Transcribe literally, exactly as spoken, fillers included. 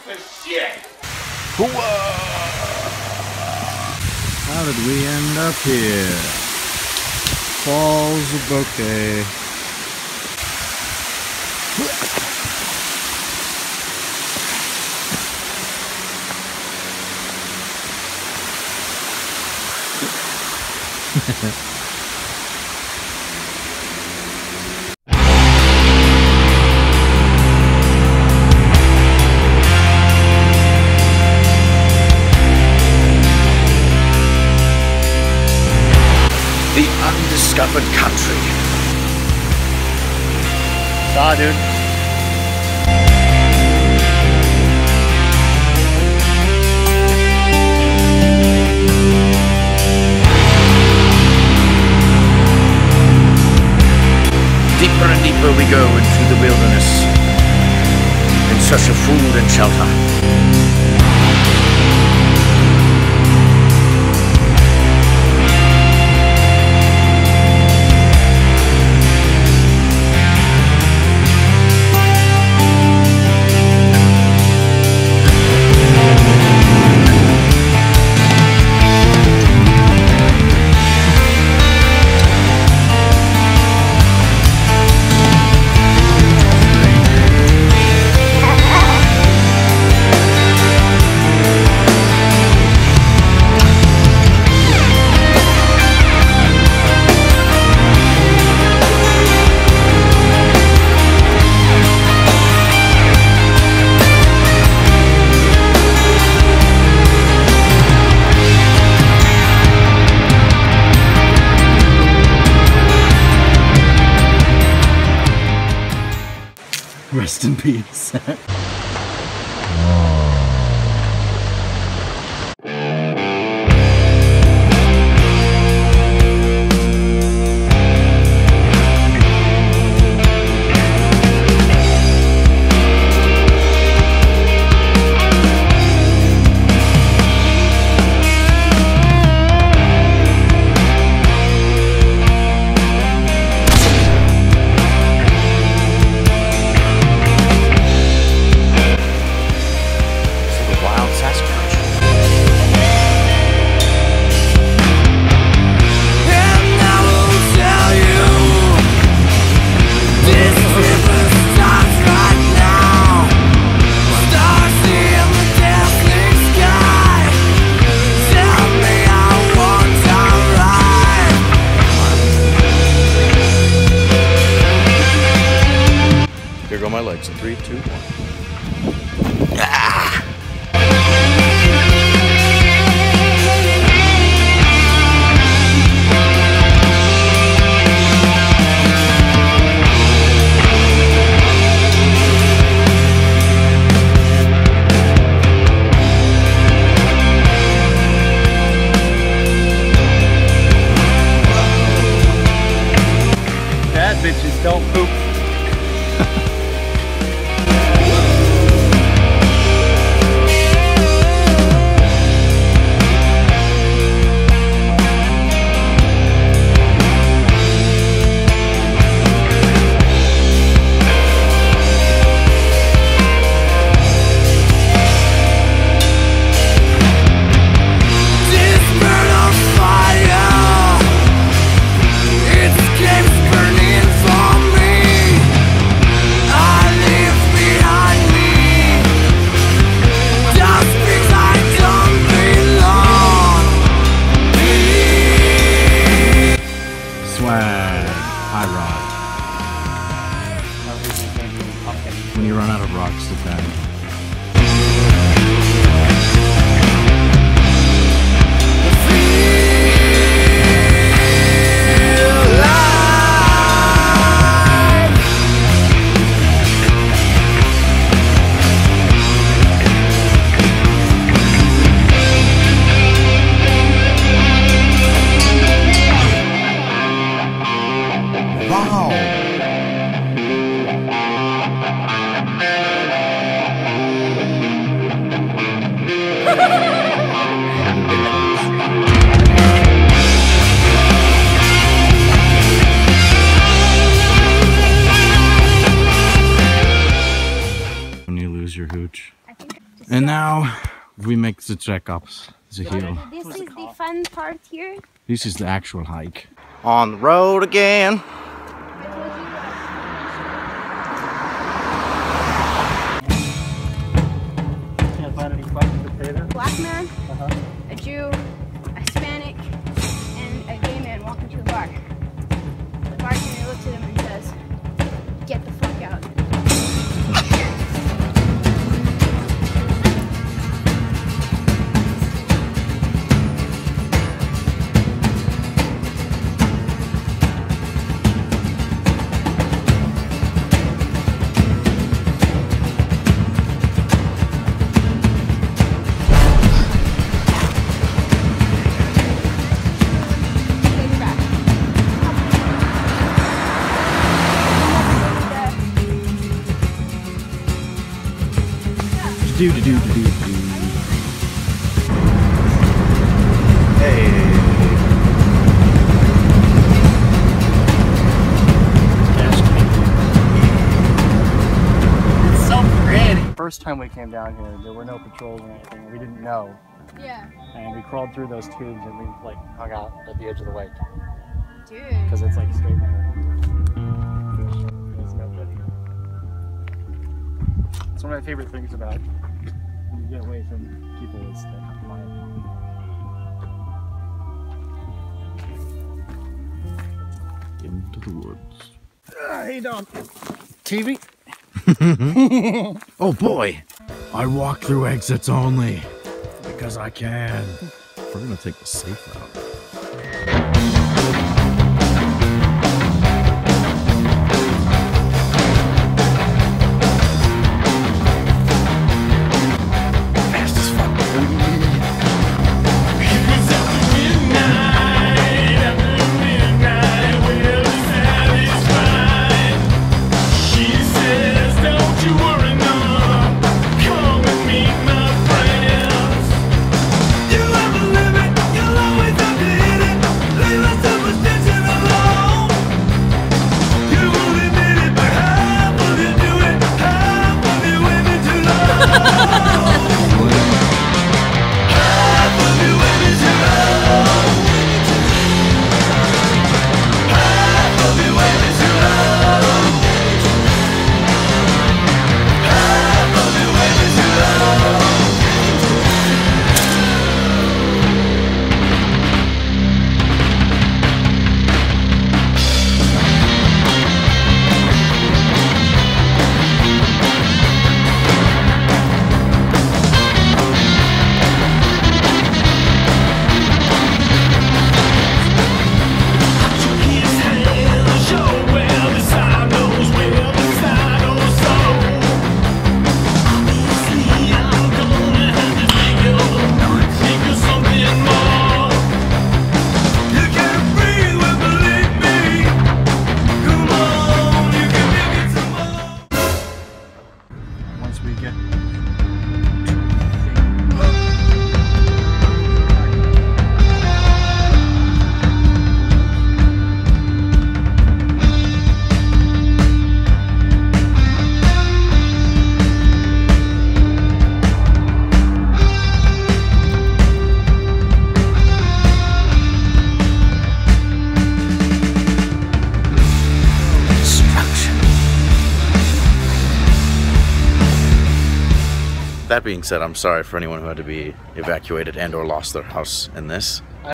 Shit! How did we end up here? Falls of Bokeh. The undiscovered country. Saw, dude. Deeper and deeper we go into the wilderness in search of food and shelter. Rest in peace. Here go my legs. Three, two, one. Ah! Bad bitches don't poop. When you run out of rocks to bend. When you lose your hooch. I think just And now we make the trek up the hill. This is the fun part here. This is the actual hike. On the road again. Can't find any questions to pay there. Black man, Uh-huh. a Jew, a Hispanic, and a gay man walk into a bar. The bartender looks at him and says, "Get the fuck out." Take it back. Do do do do do do. Hey. It's so pretty. First time we came down here, there were no patrols or anything. We didn't know. Yeah. And we crawled through those tubes and we like hung out at the edge of the lake. Dude. Because it's like straight there. There's nobody. It's one of my favorite things about when you get away from people is that quiet. Into the woods. Uh, hey, Dom. T V? Oh boy! I walk through exits only. Because I can. We're gonna take the safe route. Fast as fuck. Once we get That being said, I'm sorry for anyone who had to be evacuated and or lost their house in this.